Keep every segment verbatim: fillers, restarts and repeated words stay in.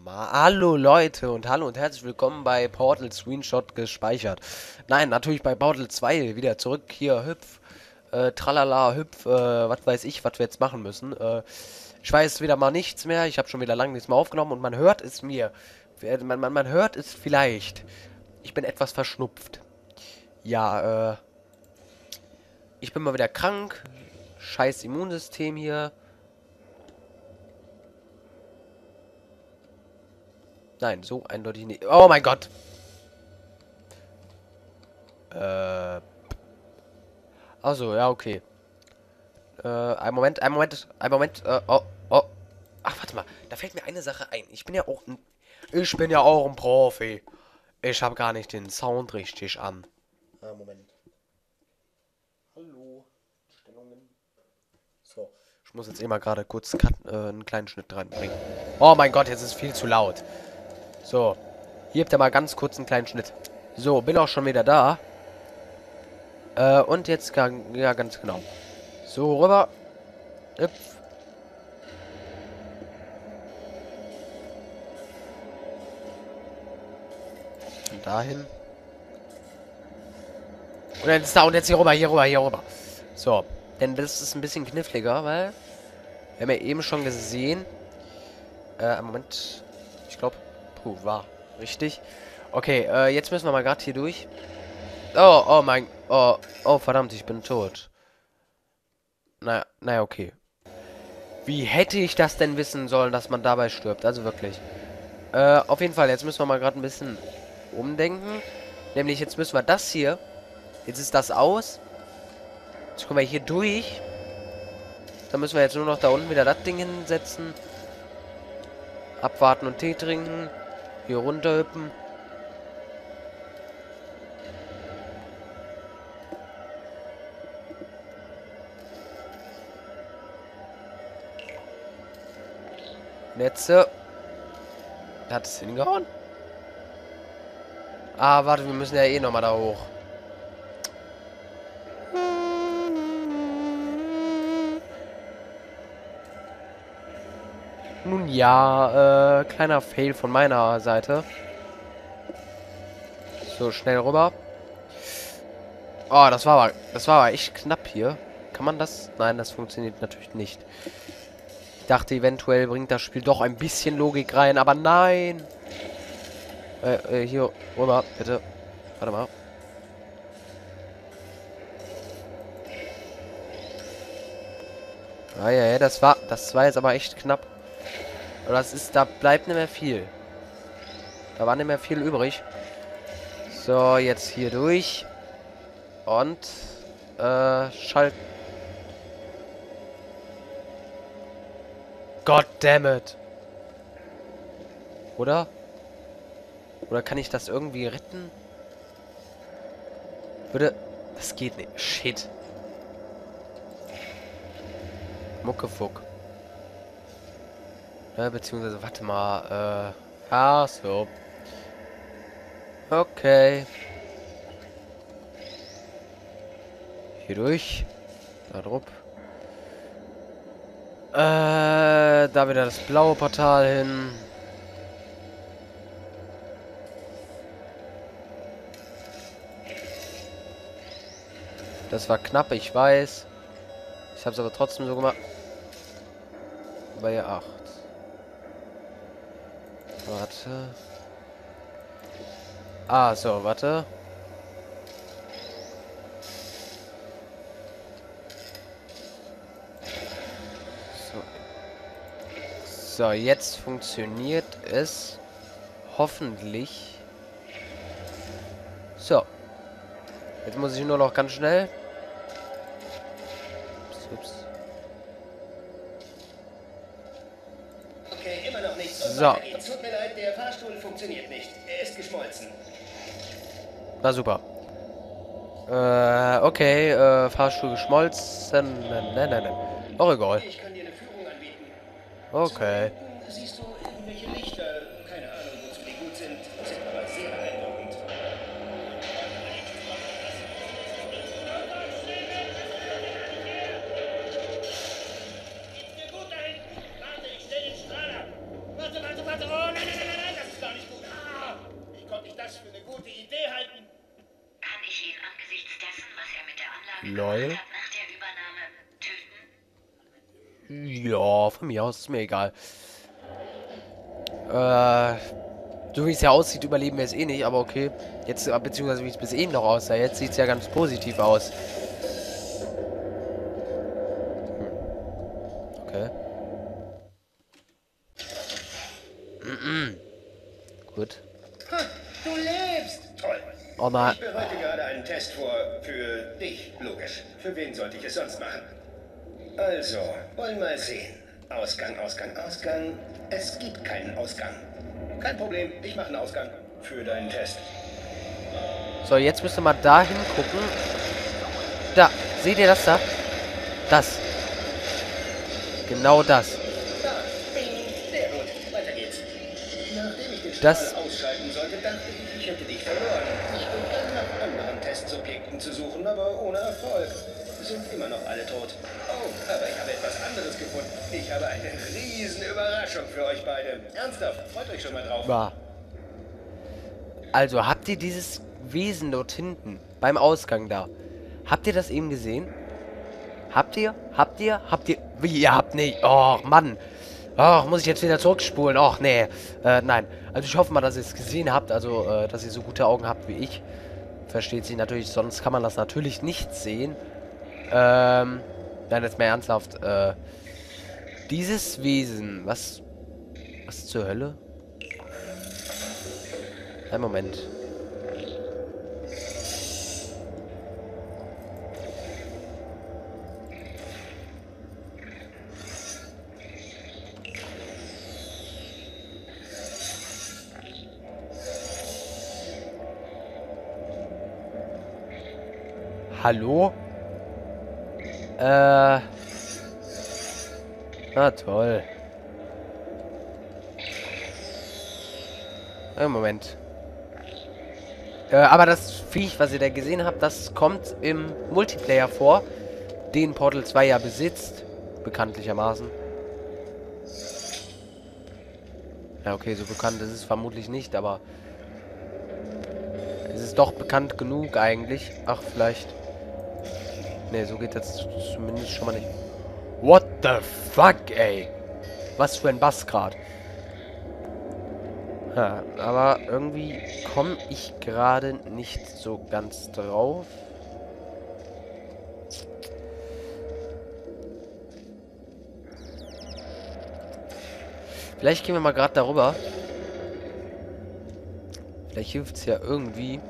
nochmal. Hallo Leute und hallo und herzlich willkommen bei Portal Screenshot gespeichert. Nein, natürlich bei Portal zwei wieder zurück hier, hüpf, äh, tralala, hüpf, äh, was weiß ich, was wir jetzt machen müssen. Äh, ich weiß wieder mal nichts mehr, ich habe schon wieder lange nichts mehr aufgenommen und man hört es mir. Man, man, man hört es vielleicht. Ich bin etwas verschnupft. Ja, äh, ich bin mal wieder krank. Scheiß Immunsystem hier. Nein, so eindeutig nicht. Oh mein Gott. Äh. Also, ja, okay. Äh, ein Moment, ein Moment, ein Moment. Äh, oh, oh. Ach, warte mal. Da fällt mir eine Sache ein. Ich bin ja auch ein. Ich bin ja auch ein Profi. Ich habe gar nicht den Sound richtig an. Ah, Moment. Hallo. Stellungen. So. Ich muss jetzt eh mal gerade kurz cut, äh, einen kleinen Schnitt reinbringen. Oh mein Gott, jetzt ist es viel zu laut. So. Hier habt ihr mal ganz kurz einen kleinen Schnitt. So, bin auch schon wieder da. Äh, und jetzt, ja, ganz genau. So, rüber. Hüpf. Und dahin. Und jetzt da und jetzt hier rüber, hier rüber, hier rüber. So. Denn das ist ein bisschen kniffliger, weil wir haben ja eben schon gesehen. Äh, Moment. Ich glaube, puh, war richtig. Okay, äh, jetzt müssen wir mal gerade hier durch. Oh, oh mein, oh, oh verdammt, ich bin tot. Naja, naja, okay. Wie hätte ich das denn wissen sollen, dass man dabei stirbt? Also wirklich. Äh, auf jeden Fall, jetzt müssen wir mal gerade ein bisschen umdenken. Nämlich, jetzt müssen wir das hier. Jetzt ist das aus. Jetzt kommen wir hier durch. Dann müssen wir jetzt nur noch da unten wieder das Ding hinsetzen. Abwarten und Tee trinken. Hier runterhüppen. Netze. Hat es hingehauen? Ah, warte, wir müssen ja eh nochmal da hoch. Nun ja, äh, kleiner Fail von meiner Seite. So, schnell rüber. Oh, das war aber, das war aber echt knapp hier. Kann man das? Nein, das funktioniert natürlich nicht. Ich dachte, eventuell bringt das Spiel doch ein bisschen Logik rein, aber nein. Äh, äh, hier rüber, bitte. Warte mal. Ah ja, ja, das war, das war jetzt aber echt knapp. Aber das ist, da bleibt nicht mehr viel. Da war nicht mehr viel übrig. So, jetzt hier durch. Und, äh, schalt. God damn it. Oder? Oder kann ich das irgendwie retten? Würde. Das geht nicht. Shit. Muckefuck. Ja, beziehungsweise, warte mal. Äh. Ah, so. Okay. Hier durch. Da drauf. Äh, da wieder das blaue Portal hin. Das war knapp, ich weiß. Ich habe es aber trotzdem so gemacht. Bei acht. Warte. Ah, so, warte. So. So, jetzt funktioniert es. Hoffentlich. So. Jetzt muss ich nur noch ganz schnell. Ups. Okay, immer noch nichts. Und So. weiter geht's. Tut mir leid, der Fahrstuhl funktioniert nicht. Er ist geschmolzen. Na super. Äh, okay, äh, Fahrstuhl geschmolzen. Nein, nein, nein. Auch egal. Ich kann dir eine Führung anbieten. Okay. Zwar siehst du irgendwelche Lichter. Keine Ahnung, wozu die gut sind. Sind aber sehr beeindruckend. Geht's dir gut da hinten? Warte, ich stell den Strahler. Warte, warte, warte. Oh, nein, nein, nein. Lol. Ja, von mir aus ist mir egal. Äh, so wie es ja aussieht, überleben wir es eh nicht, aber okay. Jetzt, beziehungsweise wie es bis eben noch aussah, jetzt sieht es ja ganz positiv aus. Okay. Mm-mm. Gut. Ha, du lebst! Toll. Oh nein. Ich bereite gerade einen Test vor. Für dich, logisch. Für wen sollte ich es sonst machen? Also, wollen mal sehen. Ausgang, Ausgang, Ausgang. Es gibt keinen Ausgang. Kein Problem, ich mache einen Ausgang für deinen Test. So, jetzt müsst ihr mal da hingucken. Da, seht ihr das da? Das. Genau das. Da, sehr gut. Weiter geht's. Nachdem ich den Das- Strahl ausschalten sollte, dachte ich, ich hätte dich verloren. Ich begann nach anderen Testsubjekten zu suchen, aber ohne Erfolg. Sind immer noch alle tot. Oh, aber ich habe etwas anderes gefunden. Ich habe eine riesen Überraschung für euch beide. Ernsthaft, freut euch schon mal drauf. War. Also, habt ihr dieses Wesen dort hinten, beim Ausgang da, habt ihr das eben gesehen? Habt ihr? Habt ihr? Habt ihr? Wie, ihr habt nicht? Och, Mann. Och, muss ich jetzt wieder zurückspulen? Och, nee. Äh, nein. Also, ich hoffe mal, dass ihr es gesehen habt. Also, äh, dass ihr so gute Augen habt wie ich. Versteht sich natürlich, sonst kann man das natürlich nicht sehen. Ähm, nein, jetzt mal ernsthaft. Äh, dieses Wesen, was... Was zur Hölle? Ein Moment. Hallo? Äh... Na toll. Einen Moment. Äh, aber das Viech, was ihr da gesehen habt, das kommt im Multiplayer vor, den Portal zwei ja besitzt, bekanntlichermaßen. Ja, okay, so bekannt ist es vermutlich nicht, aber es ist doch bekannt genug eigentlich. Ach, vielleicht. Ne, so geht das zumindest schon mal nicht. What the fuck, ey? Was für ein Bass grad. Ja, aber irgendwie komme ich gerade nicht so ganz drauf. Vielleicht gehen wir mal gerade darüber. Vielleicht hilft es ja irgendwie.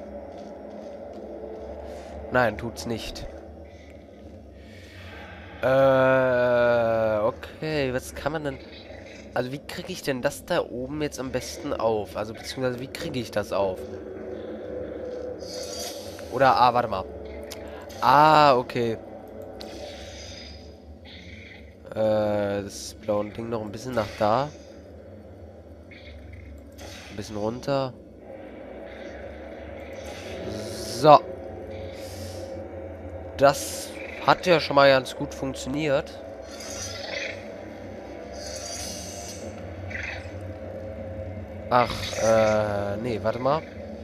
Nein, tut's nicht. Äh, okay, was kann man denn... Also wie kriege ich denn das da oben jetzt am besten auf? Also beziehungsweise wie kriege ich das auf? Oder, ah, warte mal. Ah, okay. Äh, das blaue Ding noch ein bisschen nach da. Ein bisschen runter. So. Das hat ja schon mal ganz gut funktioniert. Ach, äh, nee, warte mal.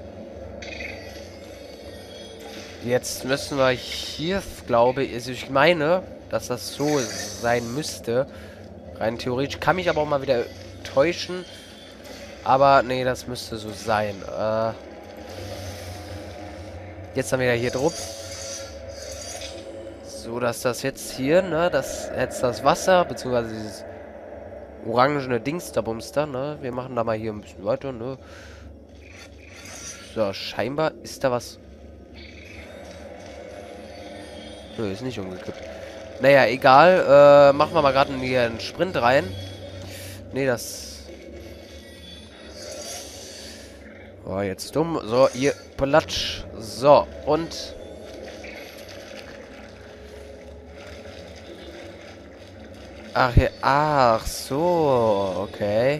Jetzt müssen wir hier, glaube ich, also ich meine, dass das so sein müsste. Rein theoretisch. Kann mich aber auch mal wieder täuschen. Aber, nee, das müsste so sein. Äh, jetzt haben wir ja hier drauf. So, dass das jetzt hier, ne, das jetzt das Wasser, beziehungsweise dieses orangene Dings da Bumster, ne? Wir machen da mal hier ein bisschen weiter, ne? So, scheinbar ist da was. Nö, ist nicht umgekippt. Naja, egal. Äh, machen wir mal gerade hier einen Sprint rein. Ne, das... Oh, jetzt dumm. So, ihr Platsch. So, und... Ach, hier, ach so, okay.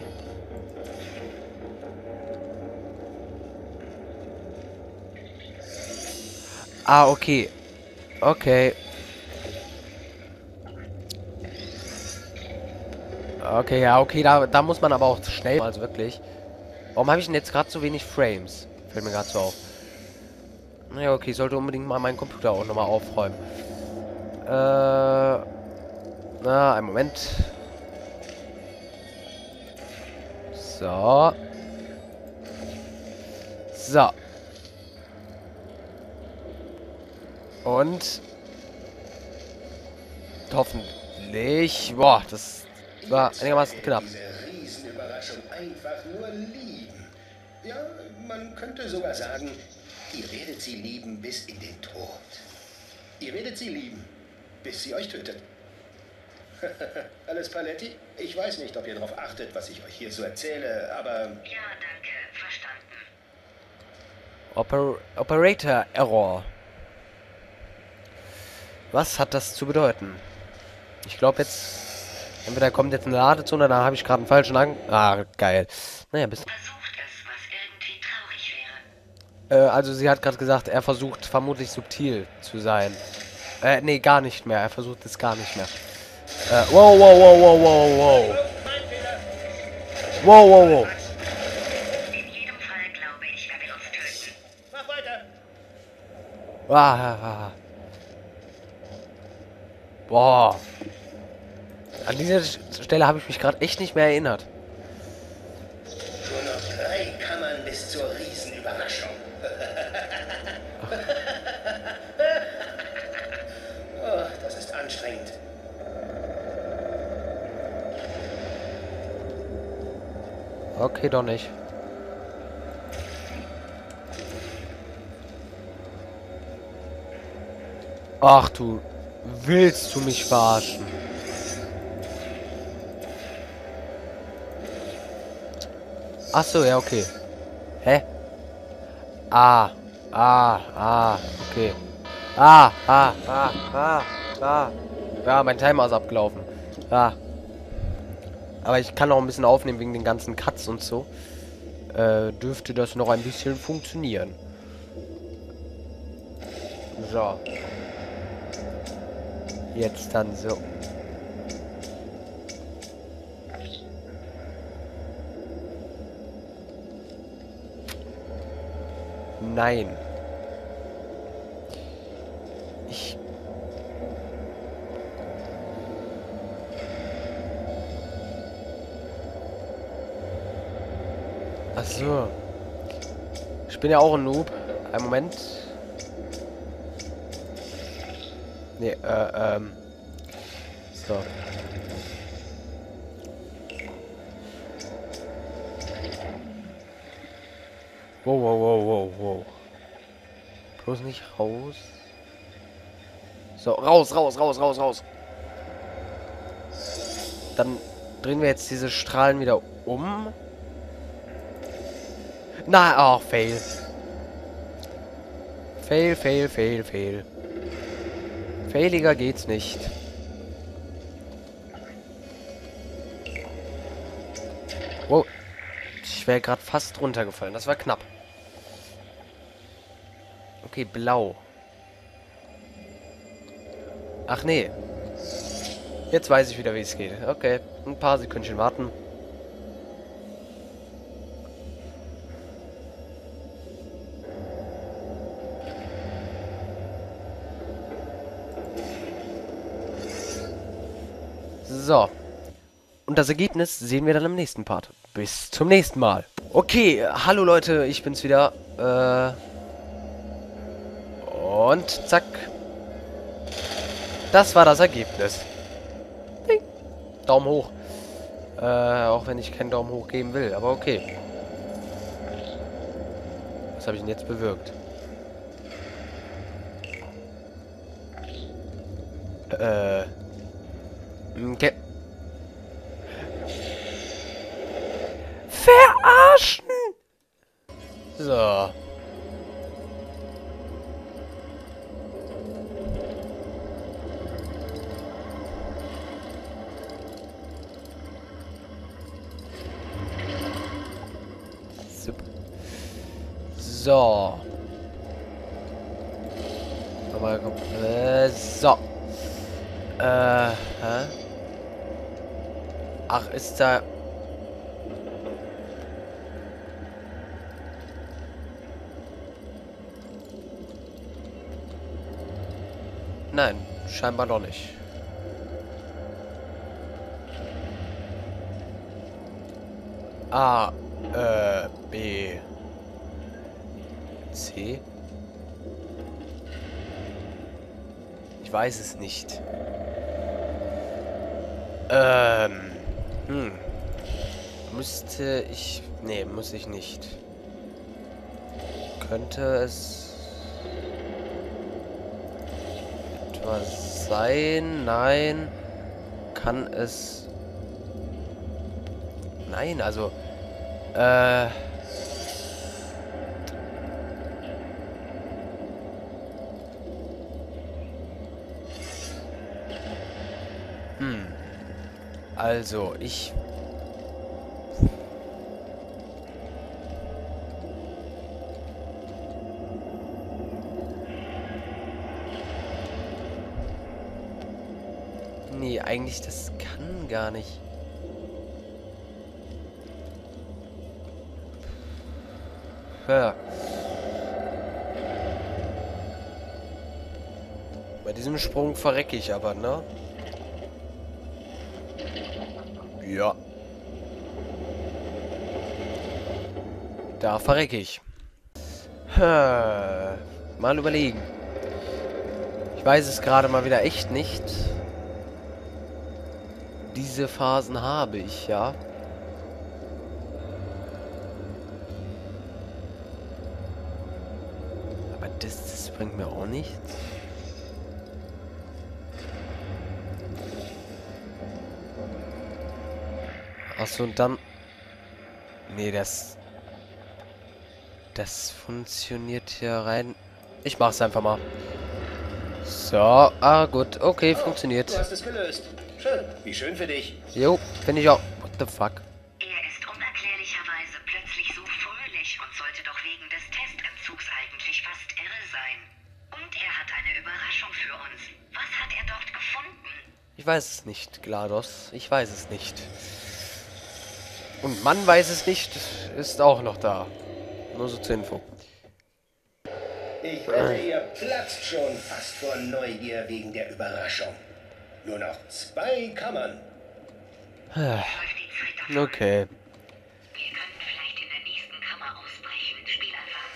Ah, okay. Okay. Okay, ja, okay, da, da muss man aber auch schnell, also wirklich. Warum habe ich denn jetzt gerade so wenig Frames? Fällt mir gerade so auf. Naja, okay, ich sollte unbedingt mal meinen Computer auch nochmal aufräumen. Äh... Na, einen Moment. So. So. Und... Hoffentlich... Boah, das war einigermaßen knapp. Diese Riesenüberraschung einfach nur lieben. Ja, man könnte sogar sagen, ihr werdet sie lieben bis in den Tod. Ihr werdet sie lieben, bis sie euch tötet. Alles Paletti? Ich weiß nicht, ob ihr darauf achtet, was ich euch hier so erzähle, aber... Ja, danke. Verstanden. Oper Operator Error. Was hat das zu bedeuten? Ich glaube jetzt... Entweder kommt jetzt eine Ladezone, dann habe ich gerade einen falschen An... Ah, geil. Naja, bis... Versucht es, was irgendwie traurig wäre. Äh, also sie hat gerade gesagt, er versucht vermutlich subtil zu sein. Äh, nee, gar nicht mehr. Er versucht es gar nicht mehr. Äh, wow, wow, wow, wow, wow, wow. Wow, wow, wow. In jedem Fall glaube ich, er will uns töten. Mach weiter! Ah, ah, ah. Boah. An dieser Stelle habe ich mich gerade echt nicht mehr erinnert. Nur noch drei Kammern bis zur Riesenüberraschung. Oh, das ist anstrengend. Okay, doch nicht. Ach du, willst du mich verarschen? Ach so, ja, okay. Hä? Ah, ah, ah, okay. Ah, ah, ah, ah, ah. Ja, mein Timer ist abgelaufen. Ah. Aber ich kann auch ein bisschen aufnehmen wegen den ganzen Cuts und so. Äh, dürfte das noch ein bisschen funktionieren. So. Jetzt dann so. Nein. Ich... Ach so. Ich bin ja auch ein Noob. Einen Moment. Nee, äh, ähm. So. Wow, wow, wow, wow, wow. Bloß nicht raus. So, raus, raus, raus, raus, raus. Dann drehen wir jetzt diese Strahlen wieder um. Na, ach, fail. Fail, fail, fail, fail. Failiger geht's nicht. Wow. Ich wäre gerade fast runtergefallen. Das war knapp. Okay, blau. Ach nee. Jetzt weiß ich wieder, wie es geht. Okay, ein paar Sekündchen warten. So. Und das Ergebnis sehen wir dann im nächsten Part. Bis zum nächsten Mal. Okay, hallo Leute, ich bin's wieder. Äh... Und zack. Das war das Ergebnis. Ding. Daumen hoch. Äh, auch wenn ich keinen Daumen hoch geben will, aber okay. Was habe ich denn jetzt bewirkt? Äh. Okay. Verarschen! So. So. Nochmal kommen. Äh, so. Äh, hä? Ach, ist da... Nein, Scheinbar noch nicht. A, äh, B, C. Ich weiß es nicht. Ähm, hm. Müsste ich... Nee, muss ich nicht. Könnte es... etwas sein? Nein. Kann es... Nein, also... Äh... Hm. Also, ich... Nee, eigentlich das kann gar nicht. Ja. Bei diesem Sprung verrecke ich aber, ne? Ja. Da verrecke ich. Ha. Mal überlegen. Ich weiß es gerade mal wieder echt nicht. Diese Phasen habe ich, ja. Aber das, das bringt mir auch nichts. Achso, und dann... Nee, das... Das funktioniert hier rein... Ich mach's einfach mal. So, ah gut, okay, Oh, funktioniert. du hast es gelöst. Schön. Wie schön für dich. Jo, finde ich auch. What the fuck? Er ist unerklärlicherweise plötzlich so fröhlich und sollte doch wegen des Testentzugs eigentlich fast irre sein. Und er hat eine Überraschung für uns. Was hat er dort gefunden? Ich weiß es nicht, GLaDOS. Ich weiß es nicht. Und Mann weiß es nicht, ist auch noch da. Nur so zur Info. Ich wette, ihr platzt schon fast vor Neugier wegen der Überraschung. Nur noch zwei Kammern. Ah, Läuft die Zeit davon. okay. Wir könnten vielleicht in der nächsten Kammer ausbrechen. Spiel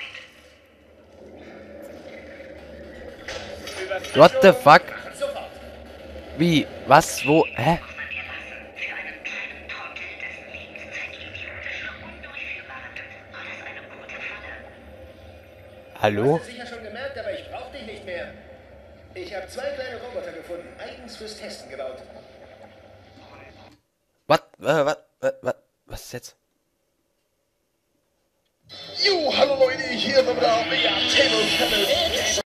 einfach mit. What the fuck? Sofort. Wie? Was? Wo? Hä? Muss man dir lassen. Für einen kleinen Trottel, dessen Lebenszeit idiotisch und undurchführbar wird, war das eine gute Falle. Hallo? Du hast es sicher schon gemerkt, aber ich brauch dich nicht mehr. Ich habe zwei kleine Roboter gefunden, eigens fürs Testen gebaut. Was? Äh, was? Was? Was? Was ist jetzt? Jo, hallo Leute, hier sind wir wieder auf der Table Tennis.